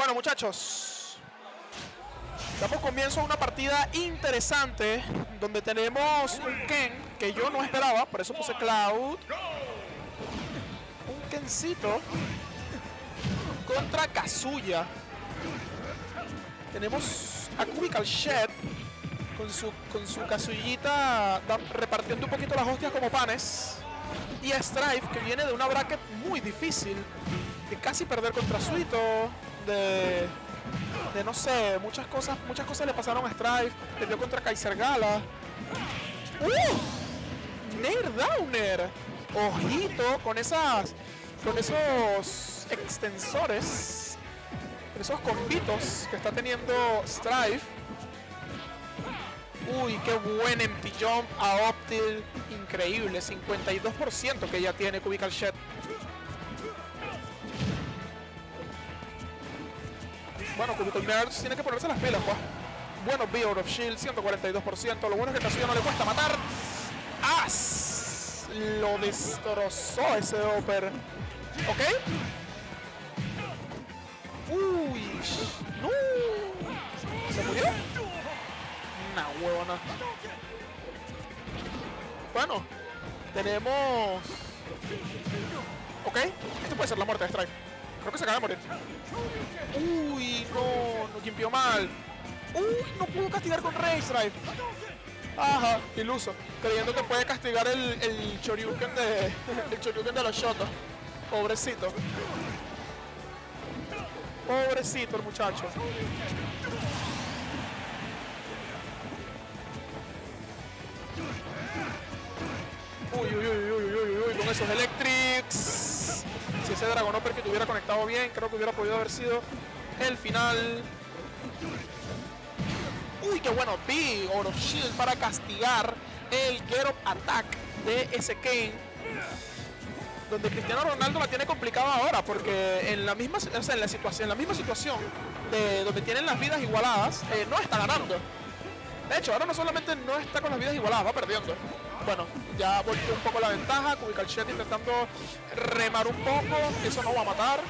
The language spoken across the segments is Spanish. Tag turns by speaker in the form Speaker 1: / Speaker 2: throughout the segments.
Speaker 1: Bueno, muchachos, damos comienzo a una partida interesante donde tenemos un Ken que yo no esperaba, por eso puse Cloud. Un Kencito contra Kazuya. Tenemos a Cubicle Shed con su Kazuyita repartiendo un poquito las hostias como panes. Y a Strife, que viene de una bracket muy difícil, de casi perder contra Suito, de no sé, muchas cosas le pasaron a Strife, perdió contra Kaiser Gala. Nair Downer, ojito con esos extensores, con esos combitos que está teniendo Strife. Uy, qué buen empty jump a Optil, increíble, 52% que ya tiene Cubicle Shed. Bueno, Cubicle Nerds tiene que ponerse las pilas, pues. Bueno, Beard of Shield, 142%. Lo bueno es que Kazuya no le cuesta matar. ¡As! Lo destrozó ese Oper. ¿Ok? ¡Uy! ¡No! ¿Se murió? Una huevona. Bueno, tenemos... Ok, esto puede ser la muerte de Strife. Creo que se acaba de morir. Uy, no gimpió mal. Uy, no pudo castigar con Rage Drive. Ajá, iluso. Creyendo que puede castigar el Choryuken de los Shotos. Pobrecito. Pobrecito el muchacho. Uy, con esos Electrics. Si ese Dragon Upper que tuviera conectado bien, creo que hubiera podido haber sido el final. Uy, qué bueno. B, Out of Shield para castigar el Get Up Attack de ese Kane. Donde Cristiano Ronaldo la tiene complicada ahora, porque en la misma situación de donde tienen las vidas igualadas, no está ganando. De hecho, ahora no solamente no está con las vidas igualadas, va perdiendo. Bueno, ya volteó un poco la ventaja. Cubicle Shed intentando remar un poco. Eso no va a matar.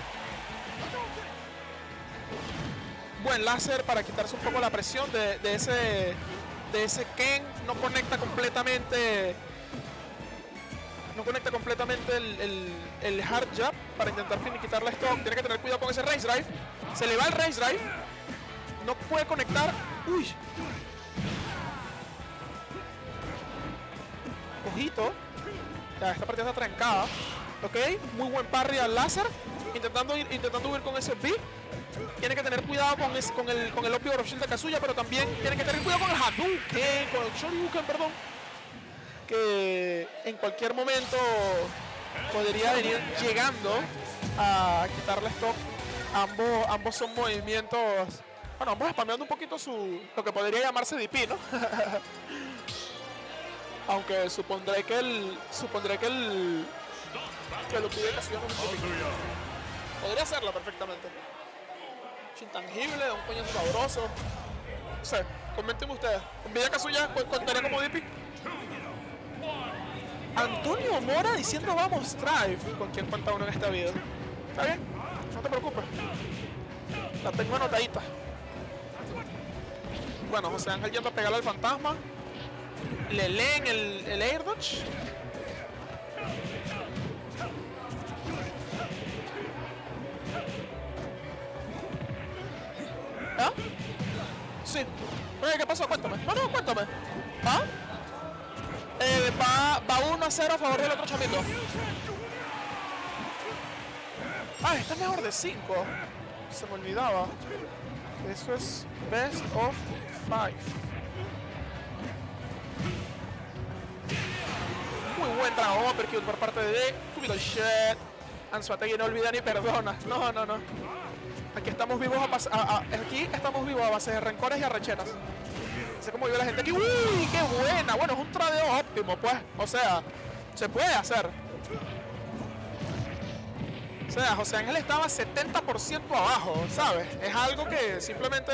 Speaker 1: Buen láser para quitarse un poco la presión de ese Ken. No conecta completamente. No conecta completamente el hard jab para intentar finiquitar la stock. Tiene que tener cuidado con ese Rage Drive. Se le va el Rage Drive. No puede conectar. Uy. Ojito. Ya, esta partida está trancada. Ok, muy buen parry al láser. Intentando huir con ese B. Tiene que tener cuidado con el Opio of Shield de Kazuya, pero también tiene que tener cuidado con el Hadouken, con el Shoryuken, perdón. Que en cualquier momento podría venir llegando a quitarle stock. Ambos son movimientos. Bueno, ambos spameando un poquito lo que podría llamarse DP, ¿no? Aunque supondré que lo pide Kazuya con un poquito. Podría hacerlo perfectamente. Intangible, un coñazo sabroso. No sé, coméntenme ustedes. ¿Envidia Kazuya contaría como DP? Antonio Mora diciendo vamos Strife. ¿Con quién cuenta uno en esta vida? ¿Está bien? No te preocupes. La tengo anotadita. Bueno, José Ángel yendo a pegarle al fantasma. Le leen el Air Dodge. ¿Ah? Sí. Oye, ¿qué pasó? Cuéntame. No, cuéntame. ¿Ah? Va 1-0 a favor del otro chamito. Ah, está mejor de 5. Se me olvidaba. Eso es best of 5. Muy buen Dragon Uppercut por parte de Cubicle Shed. Anzuategui no olvida ni perdona. No. Aquí estamos vivos a base de rencores y arrecheras. Sé cómo vive la gente aquí. ¡Uy, qué buena! Bueno, es un tradeo óptimo, pues. O sea, se puede hacer. O sea, José Ángel estaba 70% abajo, ¿sabes? Es algo que simplemente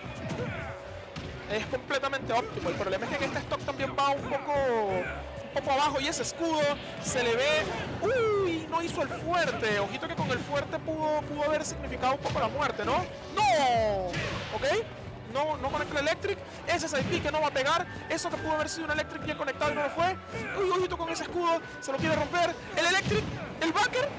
Speaker 1: es completamente óptimo. El problema es que en este stock también va un poco abajo y ese escudo se le ve... ¡Uy! no hizo el fuerte. Ojito que con el fuerte pudo haber significado un poco la muerte, ¿no? ¡No! ¿Ok? No conecta el Electric. Ese SIP que no va a pegar. Eso que pudo haber sido un Electric bien conectado y no lo fue. Uy, ojito con ese escudo. Se lo quiere romper. El Electric. El backer.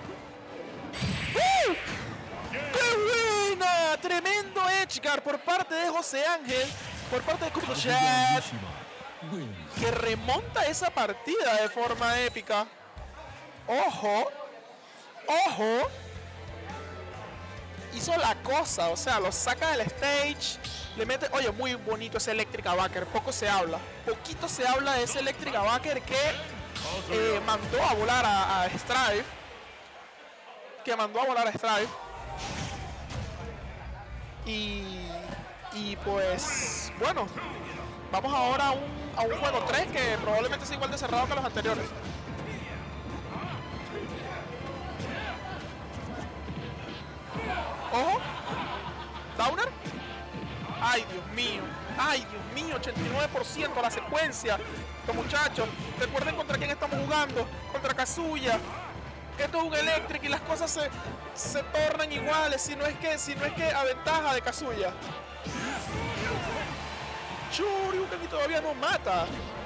Speaker 1: ¡Uh! ¡Qué buena! Tremendo Edgeguard por parte de José Ángel. Por parte de Kuroshad, que remonta esa partida de forma épica. ¡Ojo! ¡Ojo! Hizo la cosa, o sea, lo saca del stage, le mete... Oye, muy bonito ese Electric Backer, poco se habla. Poquito se habla de ese Electric Backer que mandó a volar a Strive. Y pues, bueno, vamos ahora a un juego 3 que probablemente sea igual de cerrado que los anteriores. Ojo, Downer. Ay, Dios mío, 89% la secuencia. Los muchachos, recuerden contra quién estamos jugando, contra Kazuya. Esto es un Electric y las cosas se tornan iguales, si no es que a ventaja de Kazuya. Shoryuken y todavía no mata.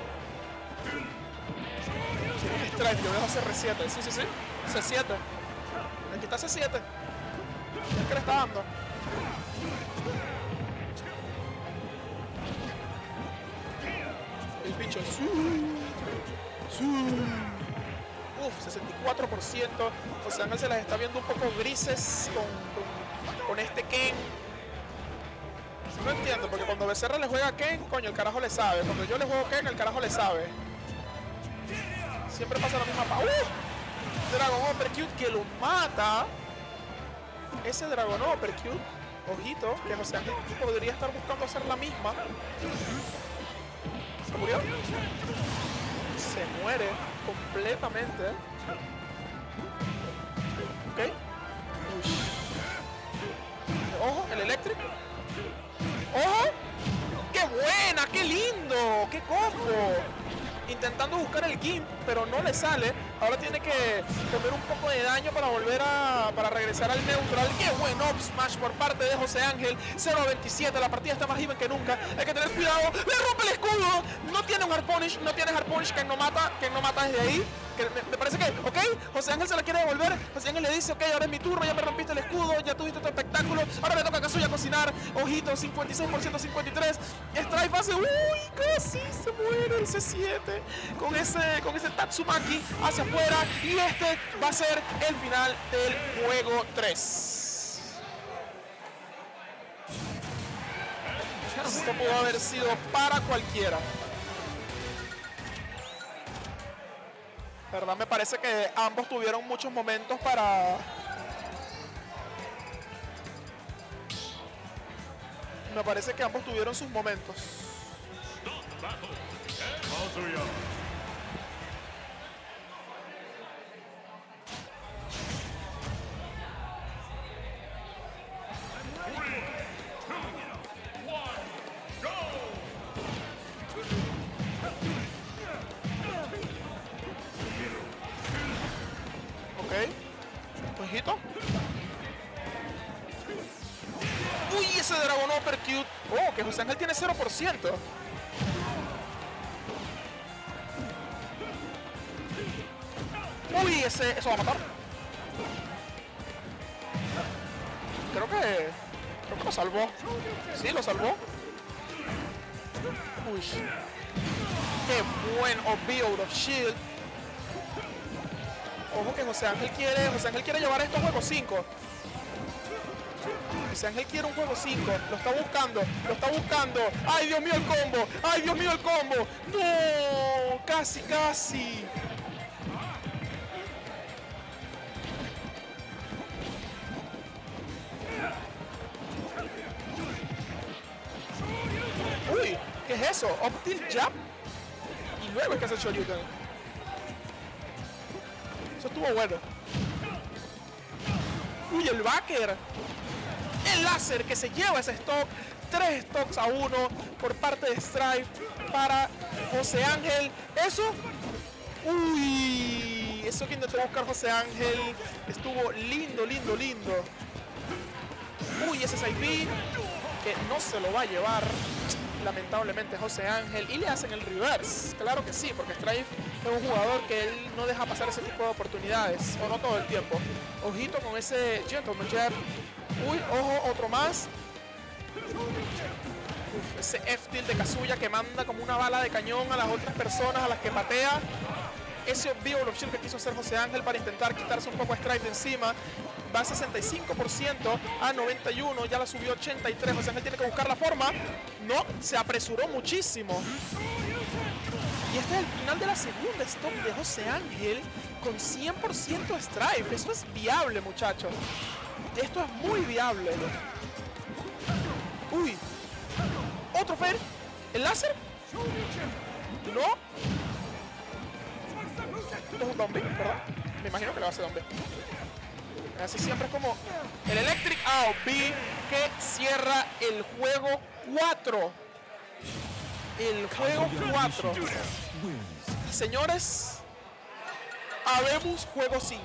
Speaker 1: Strike, yo dejo CR7, sí, C7. Aquí está C7. ¿Qué le está dando? El bicho. Uf, 64%. José Ángel se las está viendo un poco grises con este Ken. No entiendo, porque cuando Becerra le juega a Ken, coño, el carajo le sabe. Cuando yo le juego a Ken, el carajo le sabe. Siempre pasa la misma Dragon Uppercut que lo mata. Ese Dragon Uppercut, ojito, que José Ángel podría estar buscando hacer la misma. ¿Se murió? Se muere completamente. Ok. Ojo, el Electric. ¡Ojo! ¡Qué buena! ¡Qué lindo! ¡Qué combo! Intentando buscar el Gimp, pero no le sale. Ahora tiene que comer un poco de daño para regresar al neutral. ¡Qué buen up smash por parte de José Ángel! 0-27, la partida está más even que nunca. Hay que tener cuidado. ¡Le rompe el escudo! No tiene un Hard Punish, que no mata desde ahí. Que me parece que, ok, José Ángel se la quiere devolver. José Ángel le dice, ok, ahora es mi turno, ya me rompiste el escudo, ya tuviste tu espectáculo, ahora me toca a Kazuya cocinar. Ojito, 56%, 53. Strife hace, uy, casi se muere el C7 con ese Tatsumaki hacia afuera. Y este va a ser el final del juego 3. Esto pudo haber sido para cualquiera. ¿Verdad? Me parece que ambos tuvieron muchos momentos para... Me parece que ambos tuvieron sus momentos. Ojito. Uy, ese Dragon Uppercut. Oh, que José Ángel tiene 0%. Uy, eso va a matar. Creo que lo salvó. Sí, lo salvó. Uy. Qué buen obvio out of shield. Ojo que José Ángel quiere llevar esto a juego 5. José Ángel quiere un juego 5. Lo está buscando. ¡Ay, Dios mío, el combo! ¡No! Casi. Uy, ¿qué es eso? Up tilt jab. Y luego es que hace el Shoryuken. Eso estuvo bueno. Uy, el backer. El láser que se lleva ese stock. 3 stocks a 1 por parte de Strife para José Ángel. Eso. Uy, Eso que intentó buscar José Ángel estuvo lindo, lindo, lindo. Uy, ese side B que no se lo va a llevar lamentablemente José Ángel, y le hacen el reverse. Claro que sí, porque Strife es un jugador que él no deja pasar ese tipo de oportunidades, o no todo el tiempo. Ojito con ese Gentleman Jab. Uy, ojo, otro más. Uf, ese F-tilt de Kazuya que manda como una bala de cañón a las otras personas a las que patea. Ese obvio shield que quiso hacer José Ángel para intentar quitarse un poco a Strife de encima. Va a 65% a 91, ya la subió 83. José Ángel tiene que buscar la forma. No, se apresuró muchísimo. Y este es el final de la segunda stop de José Ángel con 100% Strife. Eso es viable, muchachos. Esto es muy viable. Uy. Otro fair. ¿El láser? No. Esto es un dumbbell, ¿verdad? Me imagino que le va a hacer dumbbell. Así siempre es como el Electric AOB que cierra el juego 4. El juego 4. Y señores, habemos juego 5.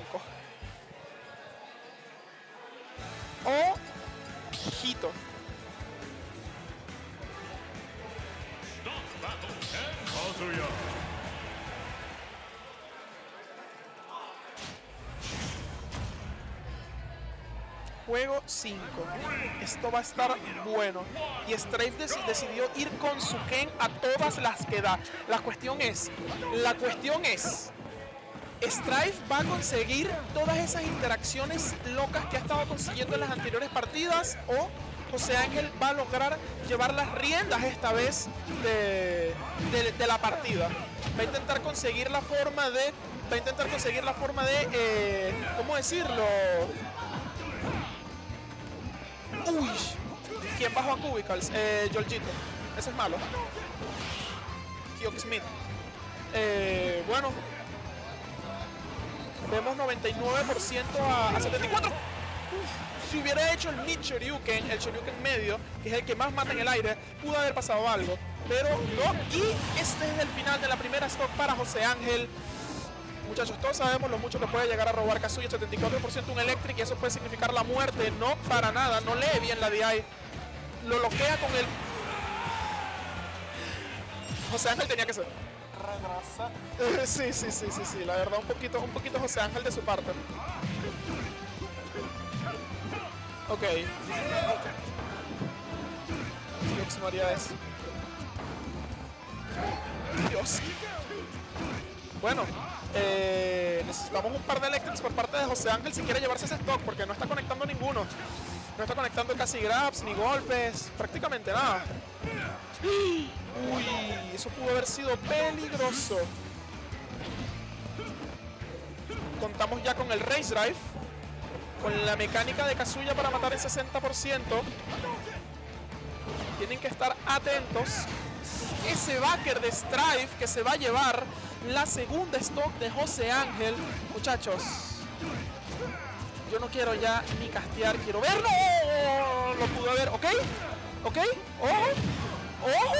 Speaker 1: Ojito. Juego 5. Esto va a estar bueno. Y Strife decidió ir con su Ken a todas las que da. La cuestión es, Strife va a conseguir todas esas interacciones locas que ha estado consiguiendo en las anteriores partidas, o José Ángel va a lograr llevar las riendas esta vez de la partida. Va a intentar conseguir la forma de, ¿cómo decirlo? Uy, ¿quién bajó a Cubicles? Jorgito. Ese es malo. Kyok Smith. Bueno. Vemos 99% a 74%. Si hubiera hecho el mid Shoryuken, el Shoryuken medio, que es el que más mata en el aire, pudo haber pasado algo. Pero no. Y este es el final de la primera stock para José Ángel. Muchachos, todos sabemos lo mucho que puede llegar a robar Kazuya, 74% un Electric, y eso puede significar la muerte. No, para nada, no lee bien la DI. Lo bloquea con el... José Ángel tenía que ser. Sí, la verdad, un poquito José Ángel de su parte. Ok. Dios, María es. Dios. Bueno. Necesitamos un par de Electrics por parte de José Ángel si quiere llevarse ese stock, porque no está conectando ninguno. No está conectando casi grabs, ni golpes, prácticamente nada. Uy, eso pudo haber sido peligroso. Contamos ya con el Race Drive, con la mecánica de Kazuya para matar el 60%. Tienen que estar atentos. Ese backer de Strife que se va a llevar la segunda stock de José Ángel. Muchachos, yo no quiero ya ni castear, quiero verlo. Lo pudo ver, ok, ojo.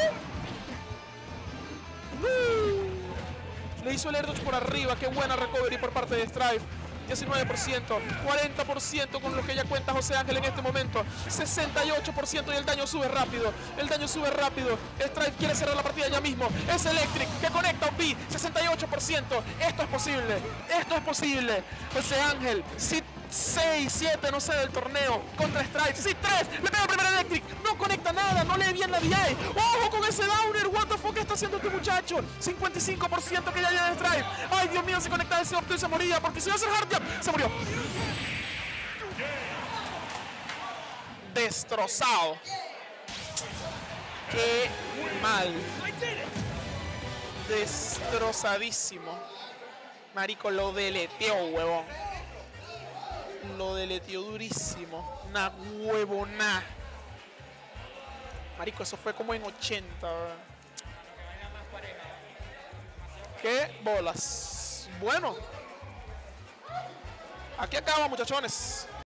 Speaker 1: Le hizo el air dodge por arriba. Qué buena recovery por parte de Strife. 19%, 40% con lo que ya cuenta José Ángel en este momento, 68%, y el daño sube rápido, Strife quiere cerrar la partida ya mismo. Es Electric que conecta a B, 68%, esto es posible, José Ángel, si 6, 7, no sé, del torneo contra Strife, sí, 3, le pega el primer Electric, no conecta nada, no lee bien la DI, ojo con ese downer, what the fuck está haciendo este muchacho, 55% que ya llega de Strife, ay Dios mío, se conecta ese opto y se moría, porque si iba a hacer hard jump, se murió. Destrozado. Qué mal. Destrozadísimo. Marico, lo deleteó, huevón. Lo deleteó durísimo. Una huevona. Marico, eso fue como en 80. ¿Verdad? Qué bolas. Bueno. Aquí acaba, muchachones.